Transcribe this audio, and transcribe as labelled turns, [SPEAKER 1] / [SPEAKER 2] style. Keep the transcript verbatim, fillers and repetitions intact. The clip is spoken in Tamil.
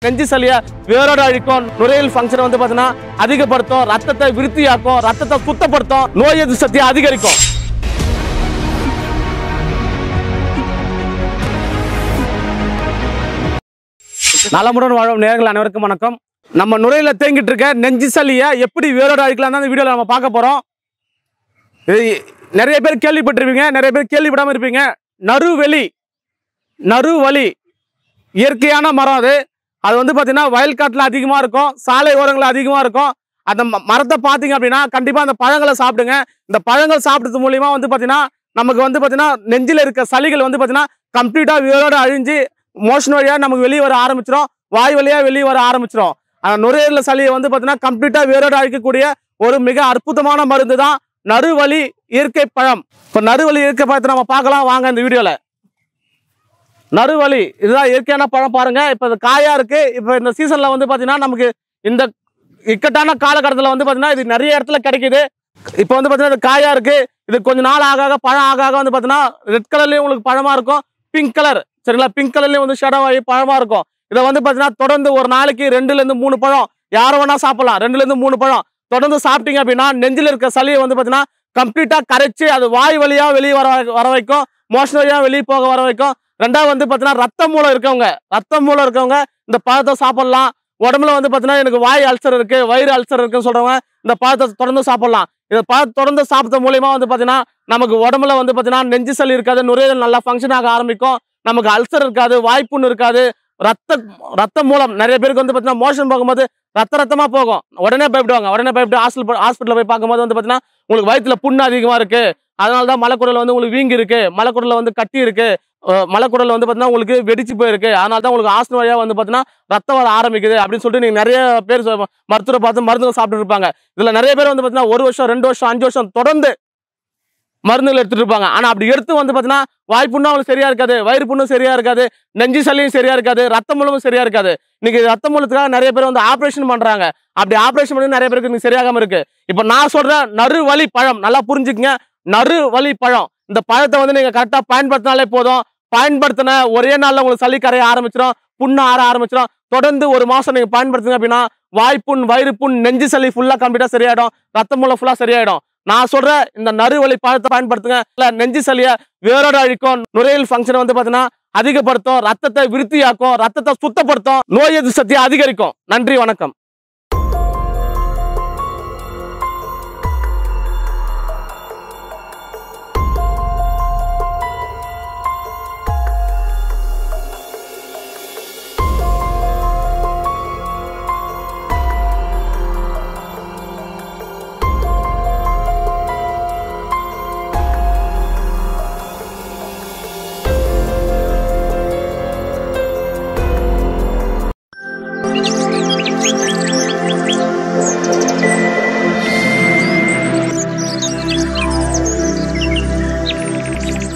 [SPEAKER 1] நெஞ்சு சளியை வேரோட அழிக்கும், நுரையீரல் ஃபங்க்ஷன் வந்து பார்த்தீங்கன்னா அதிகப்படுத்தும், ரத்தத்தை விருத்தியாக்கும், ரத்தத்தை சுத்தப்படுத்தும், நோய் எதிர்ப்பு சக்தியை அதிகரிக்கும். நலமுடன் வாழும் நேயர்கள் அனைவருக்கும் வணக்கம். நம்ம நுரையில தேங்கிட்டு இருக்க நெஞ்சு சளியை எப்படி வேரோட அழிக்கலாம் தான் இந்த வீடியோவில் நம்ம பார்க்க போகிறோம். நிறைய பேர் கேள்விப்பட்டிருப்பீங்க, நிறைய பேர் கேள்விப்படாமல் இருப்பீங்க. நறுவெளி நறுவலி இயற்கையான மரம். அது அது வந்து பார்த்தீங்கன்னா வயல்காட்டில் அதிகமாக இருக்கும், சாலை ஓரங்களில் அதிகமாக இருக்கும். அந்த மரத்தை பார்த்தீங்க அப்படின்னா கண்டிப்பாக அந்த பழங்களை சாப்பிடுங்க. இந்த பழங்கள் சாப்பிட்றது மூலிமா வந்து பார்த்தீங்கன்னா நமக்கு வந்து பார்த்தீங்கன்னா நெஞ்சில் இருக்க சளிகள் வந்து பார்த்தீங்கன்னா கம்ப்ளீட்டாக வேரோட அழிஞ்சு மோஷன் வழியாக நமக்கு வெளியே வர ஆரம்பிச்சிடும், வாய் வழியாக வெளியே வர ஆரம்பிச்சிடும். அந்த நுரையீரல் சளியை வந்து பார்த்தீங்கன்னா கம்ப்ளீட்டாக வேரோட அழிக்கக்கூடிய ஒரு மிக அற்புதமான மருந்து தான் நறுவலி இயற்கை பழம். இப்போ நறுவலி இயற்கை பழத்தை நம்ம பார்க்கலாம் வாங்க இந்த வீடியோவில். நறுவலி இதுதான் இயற்கையான பழம் பாருங்க. இப்போ இது காயா இருக்கு. இப்போ இந்த சீசன்ல வந்து பார்த்தீங்கன்னா நமக்கு இந்த இக்கட்டான காலகட்டத்தில் வந்து பார்த்தீங்கன்னா இது நிறைய இடத்துல கிடைக்குது. இப்போ வந்து பார்த்தீங்கன்னா இது காயா இருக்கு. இது கொஞ்ச நாள் ஆக ஆக பழம் ஆக ஆக வந்து பார்த்தீங்கன்னா ரெட் கலர்லேயும் உங்களுக்கு பழமா இருக்கும், பிங்க் கலர் சரிங்களா, பிங்க் கலர்லேயும் வந்து ஷேடோ ஆகி பழமா இருக்கும். இதை வந்து பார்த்தீங்கன்னா தொடர்ந்து ஒரு நாளைக்கு ரெண்டுல இருந்து மூணு பழம் யாரும் வேணா சாப்பிடலாம். ரெண்டுல இருந்து மூணு பழம் தொடர்ந்து சாப்பிட்டீங்க அப்படின்னா நெஞ்சில் இருக்க சளியை வந்து பார்த்தீங்கன்னா கம்ப்ளீட்டா கரைச்சி அது வாய் வழியா வெளியே வர வர வைக்கும், மோஷன் வழியா வெளியே போக வர வைக்கும். ரெண்டாவது வந்து பார்த்தீங்கன்னா ரத்த மூலம் இருக்கவங்க ரத்த மூலம் இருக்கவங்க இந்த பழத்தை சாப்பிடலாம். உடம்புல வந்து பார்த்தீங்கன்னா எனக்கு வாய் அல்சர் இருக்கு, வயிறு அல்சர் இருக்குன்னு சொல்றவங்க இந்த பழத்தை தொடர்ந்து சாப்பிடலாம். இந்த பழத்தை தொடர்ந்து சாப்பிட்ட மூலியமா வந்து பார்த்தீங்கன்னா நமக்கு உடம்புல வந்து பார்த்தீங்கன்னா நெஞ்சு சளி இருக்காது, நுரையீரல் நல்லா ஃபங்க்ஷன் ஆக ஆரம்பிக்கும், நமக்கு அல்சர் இருக்காது, வாய்ப்புண்ணு இருக்காது. ரத்த ரத்த மூலம் நிறைய பேருக்கு வந்து பார்த்தீங்கன்னா மோஷன் போகும்போது ரத்த ரத்தமா போகும், உடனே பயப்படுவாங்க. உடனே பயப்பட்டு ஹாஸ்பிட்டல் ஹாஸ்பிட்டலில் போய் பார்க்கும்போது வந்து பார்த்தீங்கன்னா உங்களுக்கு வயிற்றுல புண்ணு அதிகமாக இருக்கு, அதனால தான் மலைக்குடல் வந்து உங்களுக்கு வீங்கி இருக்கு, மலைக்குடலில் வந்து கட்டி இருக்கு, மலைக்குடல் வந்து பார்த்தீங்கன்னா உங்களுக்கு வெடிச்சு போயிருக்கு, அதனால தான் உங்களுக்கு ஆஸ்து வழியாக வந்து பார்த்தீங்கன்னா ரத்தம் வர ஆரம்பிக்குது அப்படின்னு சொல்லிட்டு நீங்கள் நிறைய பேர் மருத்துவரை பார்த்து மருந்துகள் சாப்பிட்டு இருப்பாங்க. இதில் நிறைய பேர் வந்து பார்த்தீங்கன்னா ஒரு வருஷம் ரெண்டு வருஷம் அஞ்சு வருஷம் தொடர்ந்து மருந்துகள் எடுத்துட்டு இருப்பாங்க. ஆனா அப்படி எடுத்து வந்து பார்த்தீங்கன்னா வாய்ப்புண்ணும் அவங்களுக்கு சரியா இருக்காது, வயிறு புண்ணும் சரியா இருக்காது, நெஞ்சு சளியும் சரியா இருக்காது, ரத்த மூலமும் சரியா இருக்காது. இன்னைக்கு ரத்த மூலத்துக்காக நிறைய பேர் வந்து ஆப்ரேஷன் பண்றாங்க. அப்படி ஆப்ரேஷன் பண்ணி நிறைய பேருக்கு இன்னைக்கு சரியாகாம இருக்கு. இப்போ நான் சொல்ற நறுவலி பழம் நல்லா புரிஞ்சுக்கங்க. நறுவலி பழம் இந்த பழத்தை வந்து நீங்க கரெக்டா பயன்படுத்தினாலே போதும். பயன்படுத்தின ஒரே நாள்ல உங்களுக்கு சளி கரைய ஆரம்பிச்சிடும், புண்ணு ஆற ஆரம்பிச்சிடும். தொடர்ந்து ஒரு மாசம் நீங்க பயன்படுத்துங்க அப்படின்னா வாய்ப்புண், வயிறு புண், நெஞ்சு சளி ஃபுல்லா கம்ப்ளீட்டா சரியாயிடும், ரத்த மூலம் ஃபுல்லா சரியாயிடும். நான் சொல்ற இந்த நறுவலி பழத்தை பயன்படுத்துங்க. நெஞ்சு சளியை வேரோட அழிக்கும், நுரையீரல் ஃபங்க்ஷன் வந்து பார்த்தீங்கன்னா அதிகப்படுத்தும், ரத்தத்தை விருத்தியாக்கும், ரத்தத்தை சுத்தப்படுத்தும், நோய் எதிர்ப்பு சக்தியை அதிகரிக்கும். நன்றி, வணக்கம்.
[SPEAKER 2] We'll be right back.